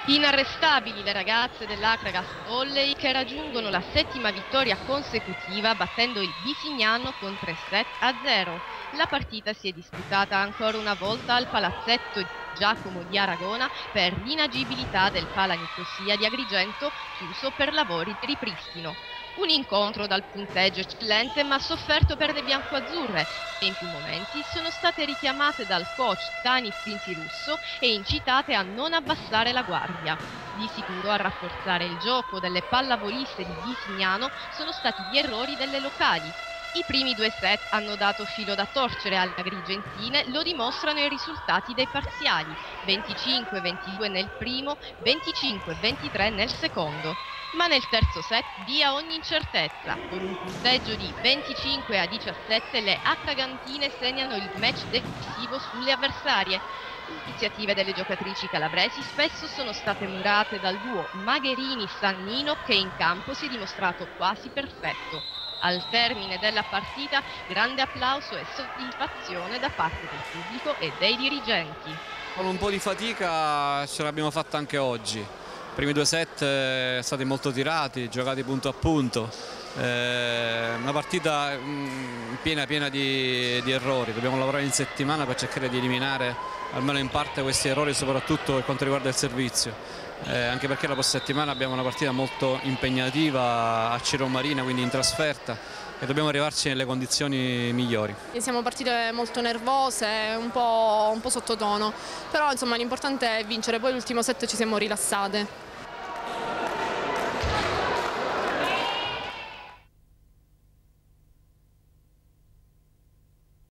Inarrestabili le ragazze dell'Akragas Volley che raggiungono la 7ª vittoria consecutiva battendo il Bisignano con 3 set a 0. La partita si è disputata ancora una volta al palazzetto Giacomo di Aragona per l'inagibilità del Pala Nicosia di Agrigento chiuso per lavori di ripristino. Un incontro dal punteggio eccellente ma sofferto per le biancoazzurre che in più momenti sono state richiamate dal coach Tani Russo e incitate a non abbassare la guardia. Di sicuro a rafforzare il gioco delle pallavoliste di Bisignano sono stati gli errori delle locali. I primi 2 set hanno dato filo da torcere alle agrigentine, lo dimostrano i risultati dei parziali, 25-22 nel primo, 25-23 nel secondo. Ma nel terzo set via ogni incertezza. Con un punteggio di 25 a 17 le Akragantine segnano il match decisivo sulle avversarie. Le iniziative delle giocatrici calabresi spesso sono state murate dal duo Magherini-Sannino che in campo si è dimostrato quasi perfetto. Al termine della partita grande applauso e soddisfazione da parte del pubblico e dei dirigenti. Con un po' di fatica ce l'abbiamo fatta anche oggi. I primi 2 set stati molto tirati, giocati punto a punto. Una partita piena di errori. Dobbiamo lavorare in settimana per cercare di eliminare almeno in parte questi errori, soprattutto per quanto riguarda il servizio. Anche perché la prossima settimana abbiamo una partita molto impegnativa a Ciro Marina, quindi in trasferta, e dobbiamo arrivarci nelle condizioni migliori. Siamo partite molto nervose, un po' sottotono, però insomma l'importante è vincere, poi l'ultimo set ci siamo rilassate.